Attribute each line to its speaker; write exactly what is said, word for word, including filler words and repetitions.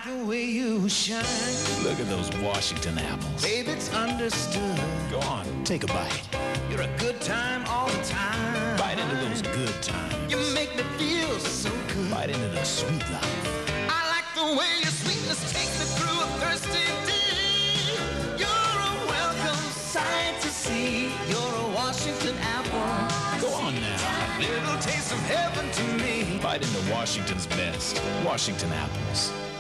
Speaker 1: like the way you shine.
Speaker 2: Look at those Washington apples.
Speaker 1: Baby, it's understood.
Speaker 2: Go on, take a bite.
Speaker 1: You're a good time all the time.
Speaker 2: Bite into those good times.
Speaker 1: You make me feel so good.
Speaker 2: Bite into the sweet life.
Speaker 1: I like the way your sweetness takes me through a thirsty day. You're a welcome sight to see. You're a Washington apple.
Speaker 2: Go on now.
Speaker 1: Little taste of heaven to me.
Speaker 2: Bite into Washington's best. Washington apples.